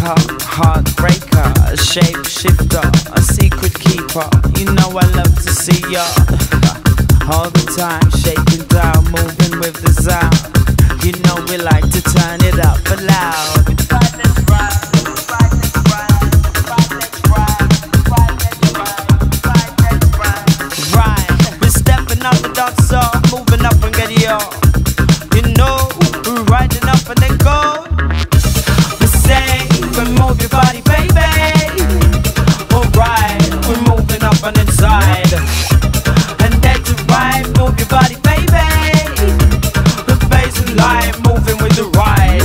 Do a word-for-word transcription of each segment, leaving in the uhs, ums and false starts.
seeker, heartbreaker, a shapeshifter, a secret keeper. You know I love to see ya all the time, shaking down, moving with the sound. You know we like to turn it up for loud. Right, let's ride, right, let's ride, right, let's ride, right, let's ride, right, let's ride. Right, we're stepping up the dance floor, moving up and get it up. You know, we're riding up and then go. We say, we move your body, baby. Alright, we're moving up and inside. And then to ride, move your body, baby. The bass and line, moving with the ride.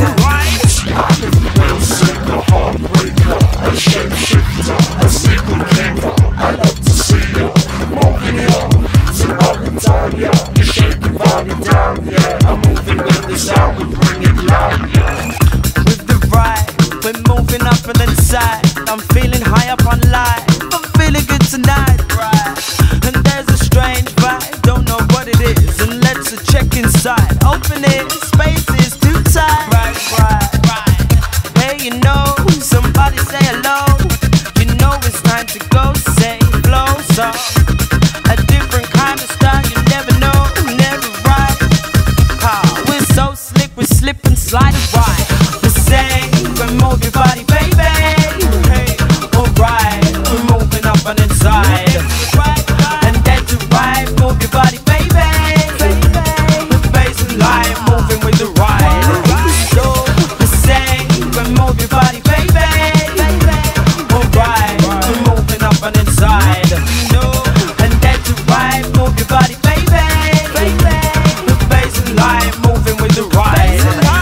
A heartbreaker, a shapeshifter, a secret keeper. I love to see you moving it up, so up and down, yeah. You shake your body down, yeah. I'm moving with the sound, we bring it loud, yeah. With the ride, we're moving up and inside. I'm feeling high up on life, I'm feeling good tonight, right? And there's a strange vibe, don't know what it is. And let's check inside, open it, space is too tight. Right, right, right. Hey, you know, somebody say hello. You know it's time to go, say flow. So, a different kind of style, you never know, never right. Ah, we're so slick, we slip and slide it right. We say, we move your body, baby. Hey, alright, we're moving up and inside. And then to ride, move your body, baby. The bass and line, moving with the ride. So, we say, we move your body, baby. Alright, we're moving up and inside. And then to ride, move your body, baby. The bass and line, moving with the ride.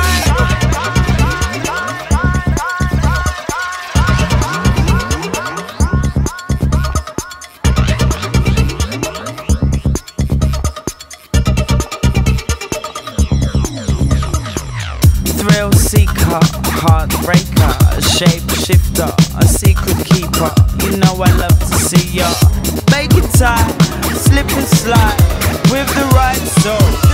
Thrill seeker, heartbreaker, a shapeshifter, a secret keeper. You know I love to see ya. Make it tight, slip and slide with the right soul.